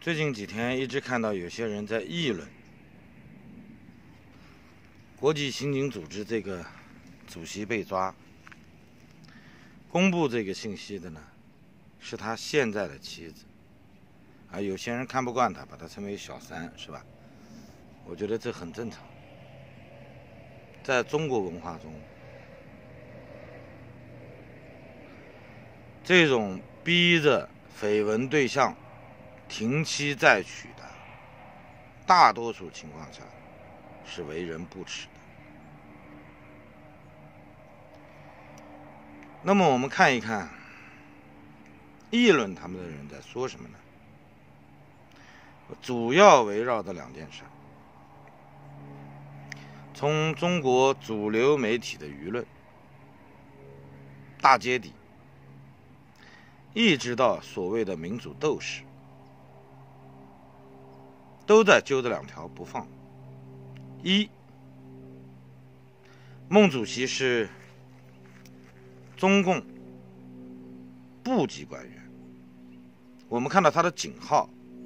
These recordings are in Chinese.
最近几天一直看到有些人在议论国际刑警组织这个主席被抓，公布这个信息的呢是他现在的妻子，有些人看不惯他，把他称为小三，是吧？我觉得这很正常。在中国文化中，这种逼着绯闻对象停妻再娶的，大多数情况下是为人不耻的。那么我们看一看议论他们的人在说什么呢？主要围绕着两件事。从中国主流媒体的舆论大揭底，一直到所谓的民主斗士，都在揪着两条不放。一，孟主席是中共部级官员，我们看到他的警号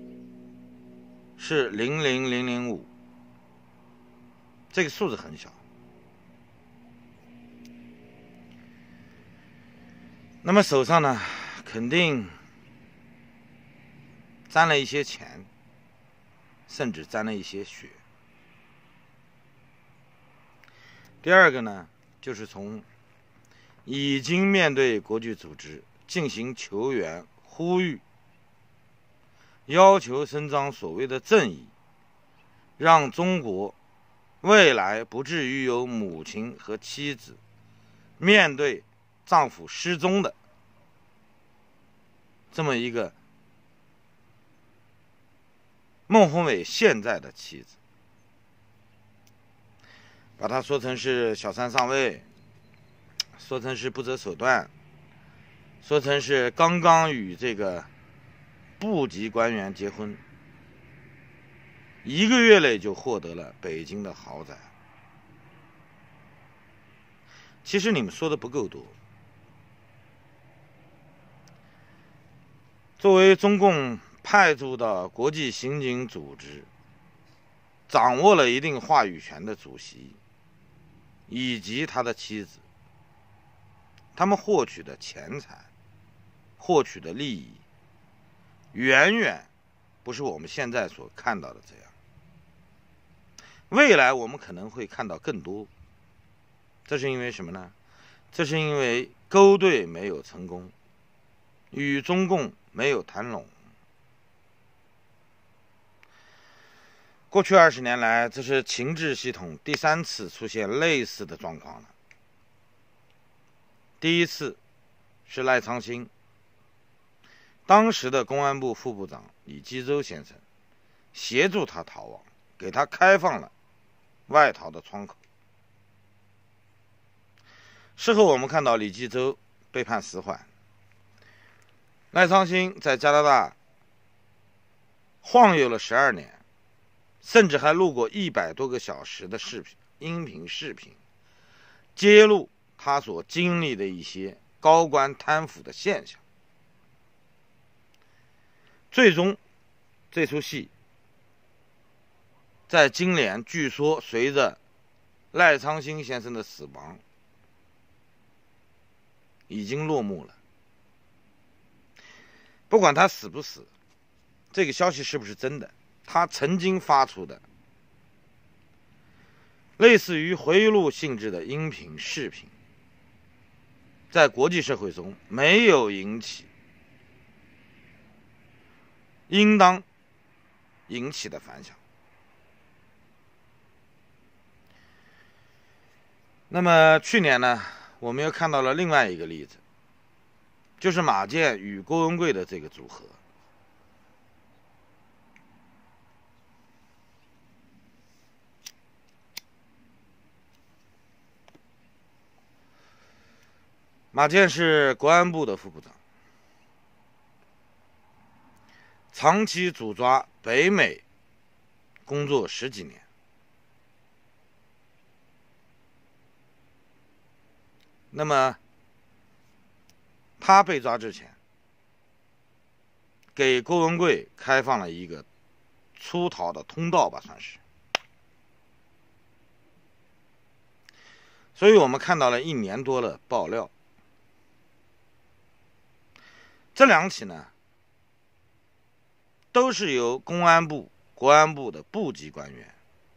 是00005，这个数字很小。那么手上呢，肯定沾了一些钱，甚至沾了一些血。第二个呢，就是从已经面对国际组织进行求援呼吁，要求伸张所谓的正义，让中国未来不至于有母亲和妻子面对丈夫失踪的这么一个孟宏伟现在的妻子，把他说成是小三上位，说成是不择手段，说成是刚刚与这个部级官员结婚，1个月内就获得了北京的豪宅。其实你们说的不够多。作为中共派驻到国际刑警组织，掌握了一定话语权的主席以及他的妻子，他们获取的钱财、获取的利益，远远不是我们现在所看到的这样。未来我们可能会看到更多，这是因为什么呢？这是因为勾兑没有成功，与中共没有谈拢。过去20年来，这是情治系统第3次出现类似的状况了。第一次是赖昌星，当时的公安部副部长李基周先生协助他逃亡，给他开放了外逃的窗口。事后我们看到李基周被判死缓，赖昌星在加拿大晃悠了12年，甚至还录过100多个小时的音频视频，揭露他所经历的一些高官贪腐的现象。最终这出戏在今年据说随着赖昌星先生的死亡已经落幕了。不管他死不死，这个消息是不是真的，他曾经发出的类似于回忆录性质的音频视频，在国际社会中没有引起应当引起的反响。那么去年呢，我们又看到了另外一个例子，就是马建与郭文贵的这个组合。马建是国安部的副部长，长期主抓北美工作10几年。那么他被抓之前， 给郭文贵开放了一个出逃的通道吧，算是。所以我们看到了1年多的爆料。这2起呢，都是由公安部、国安部的部级官员，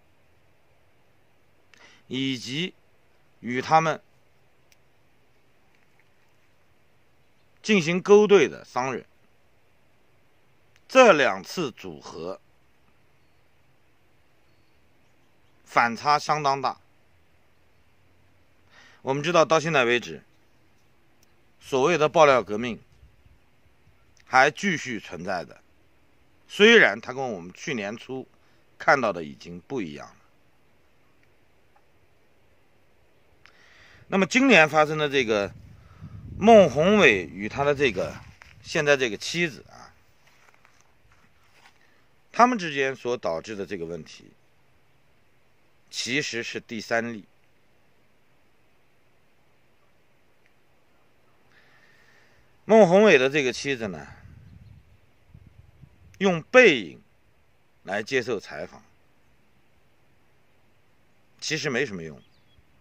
以及与他们进行勾兑的商人，这2次组合反差相当大。我们知道到现在为止，所谓的爆料革命还继续存在的，虽然它跟我们去年初看到的已经不一样了。那么今年发生的这个孟宏伟与他的现在这个妻子啊，他们之间所导致的这个问题，其实是第3例。孟宏伟的这个妻子呢，用背影来接受采访，其实没什么用，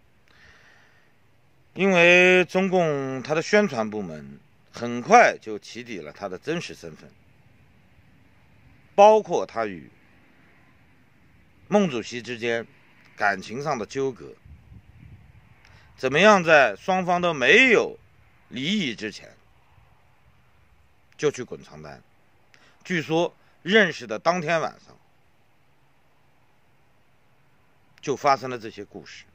因为中共他的宣传部门很快就起底了他的真实身份，包括他与孟主席之间感情上的纠葛，怎么样在双方都没有离异之前就去滚床单。据说认识的当天晚上就发生了这些故事。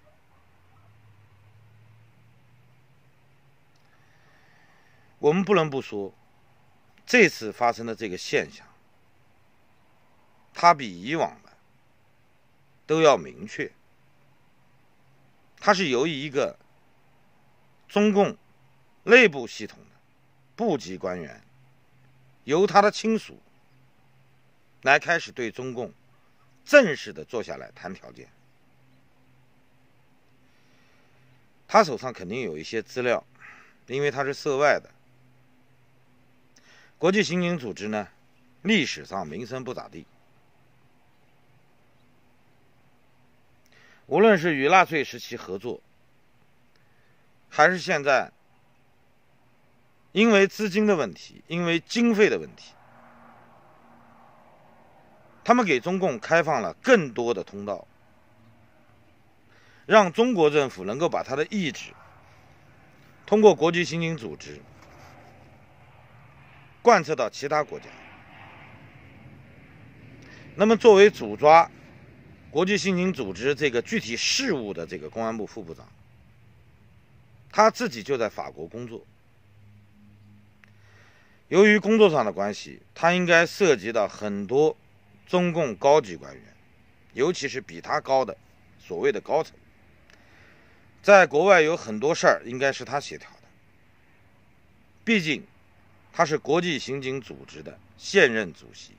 我们不能不说，这次发生的这个现象，它比以往的都要明确。它是由于一个中共内部系统的部级官员，由他的亲属来开始对中共正式的坐下来谈条件。他手上肯定有一些资料，因为他是涉外的。国际刑警组织呢，历史上名声不咋地，无论是与纳粹时期合作，还是现在因为资金的问题，因为经费的问题，他们给中共开放了更多的通道，让中国政府能够把他的意志通过国际刑警组织贯彻到其他国家。那么作为主抓国际刑警组织这个具体事务的这个公安部副部长，他自己就在法国工作。由于工作上的关系，他应该涉及到很多中共高级官员，尤其是比他高的所谓的高层。在国外有很多事儿应该是他协调的，毕竟他是国际刑警组织的现任主席，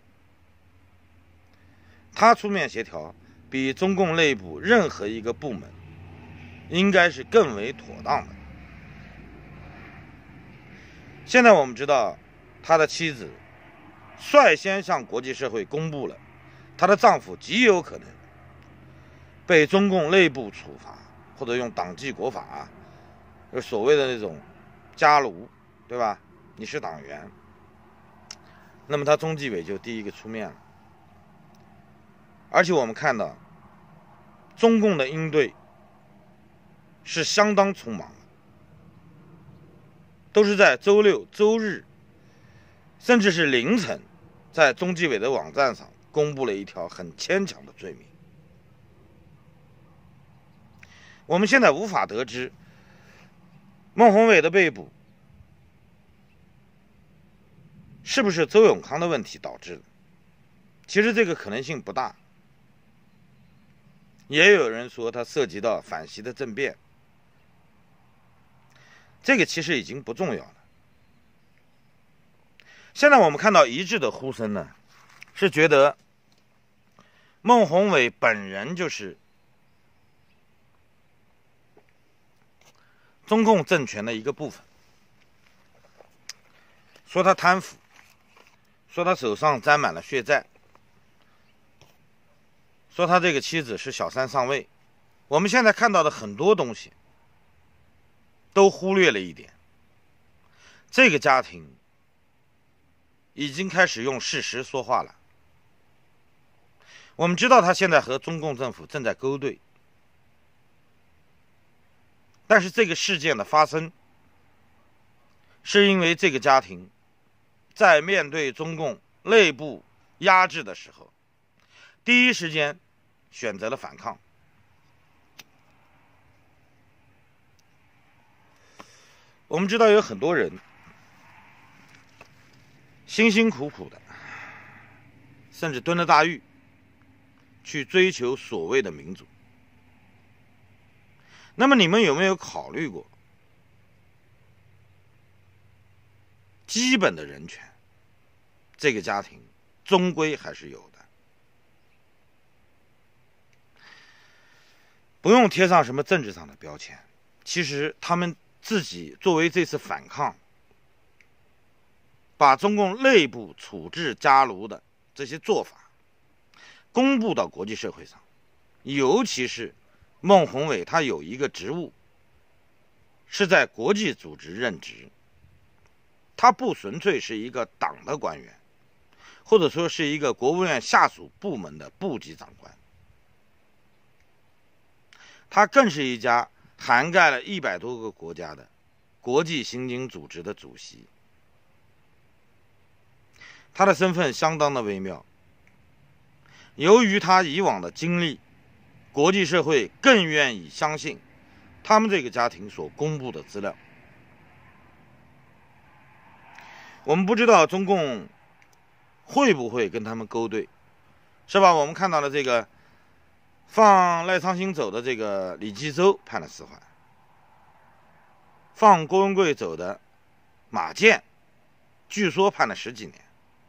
他出面协调比中共内部任何一个部门应该是更为妥当的。现在我们知道，他的妻子率先向国际社会公布了她的丈夫极有可能被中共内部处罚，或者用党纪国法所谓的那种家奴，对吧？你是党员，那么他中纪委就第一个出面了。而且我们看到中共的应对是相当匆忙的，都是在周六周日甚至是凌晨，在中纪委的网站上公布了一条很牵强的罪名。我们现在无法得知孟宏伟的被捕是不是周永康的问题导致的，其实这个可能性不大。也有人说它涉及到反习的政变，这个其实已经不重要了。现在我们看到一致的呼声呢，是觉得孟宏伟本人就是中共政权的一个部分，说他贪腐， 说他手上沾满了血债，说他这个妻子是小三上位。我们现在看到的很多东西都忽略了一点，这个家庭已经开始用事实说话了。我们知道他现在和中共政府正在勾兑，但是这个事件的发生是因为这个家庭在面对中共内部压制的时候，第一时间选择了反抗。我们知道有很多人辛辛苦苦的，甚至蹲了大狱去追求所谓的民主。那么你们有没有考虑过，基本的人权，这个家庭终归还是有的，不用贴上什么政治上的标签。其实他们自己作为这次反抗，把中共内部处置家奴的这些做法公布到国际社会上，尤其是孟宏伟，他有一个职务是在国际组织任职，他不纯粹是一个党的官员，或者说是一个国务院下属部门的部级长官，他更是一家涵盖了100多个国家的国际刑警组织的主席。他的身份相当的微妙，由于他以往的经历，国际社会更愿意相信他们这个家庭所公布的资料。我们不知道中共会不会跟他们勾兑，是吧？我们看到了这个放赖昌星走的这个李继周判了4缓，放郭文贵走的马建据说判了10几年。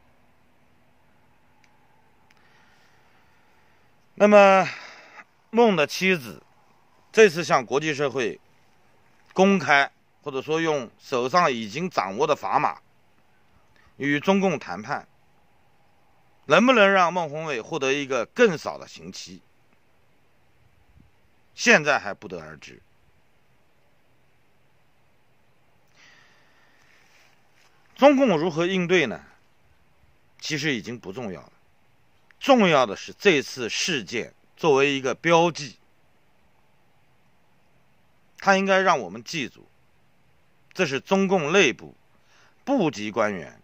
那么孟的妻子这次向国际社会公开，或者说用手上已经掌握的砝码与中共谈判，能不能让孟宏伟获得一个更少的刑期，现在还不得而知。中共如何应对呢？其实已经不重要了，重要的是这次事件作为一个标记，它应该让我们记住，这是中共内部部级官员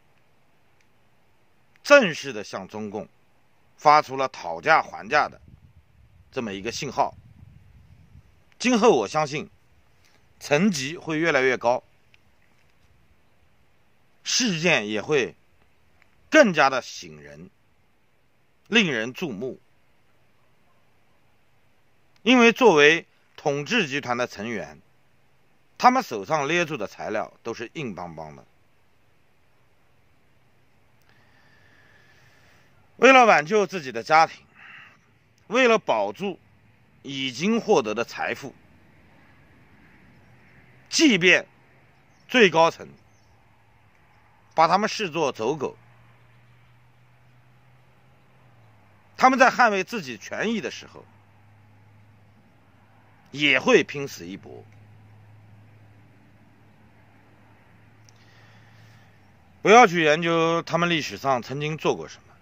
正式的向中共发出了讨价还价的这么一个信号。今后我相信层级会越来越高，事件也会更加的醒人，令人注目。因为作为统治集团的成员，他们手上捏住的材料都是硬邦邦的。为了挽救自己的家庭，为了保住已经获得的财富，即便最高层把他们视作走狗，他们在捍卫自己权益的时候也会拼死一搏。不要去研究他们历史上曾经做过什么，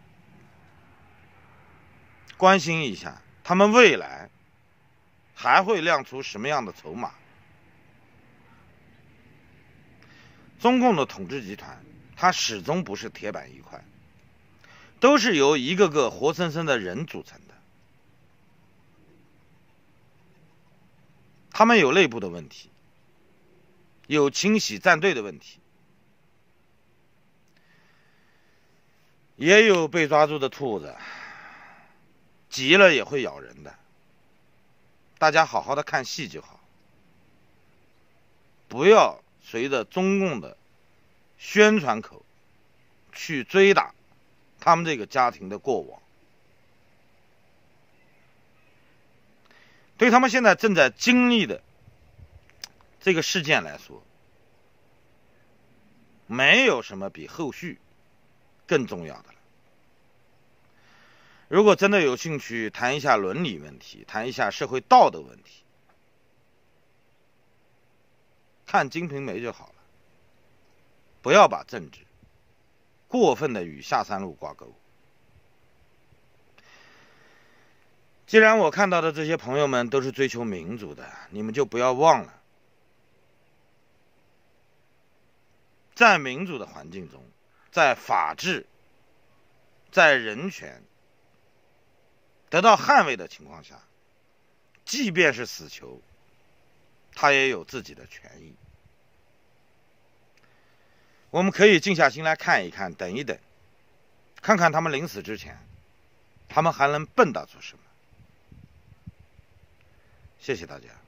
关心一下他们未来还会亮出什么样的筹码。中共的统治集团，它始终不是铁板一块，都是由一个个活生生的人组成的。他们有内部的问题，有清洗战队的问题，也有被抓住的兔子，急了也会咬人的。大家好好的看戏就好，不要随着中共的宣传口去追打他们这个家庭的过往。对他们现在正在经历的这个事件来说，没有什么比后续更重要的了。如果真的有兴趣谈一下伦理问题，谈一下社会道德问题，看《金瓶梅》就好了，不要把政治过分的与下三路挂钩。既然我看到的这些朋友们都是追求民主的，你们就不要忘了，在民主的环境中，在法治、在人权得到捍卫的情况下，即便是死囚，他也有自己的权益。我们可以静下心来看一看，等一等，看看他们临死之前，他们还能蹦跶出什么。谢谢大家。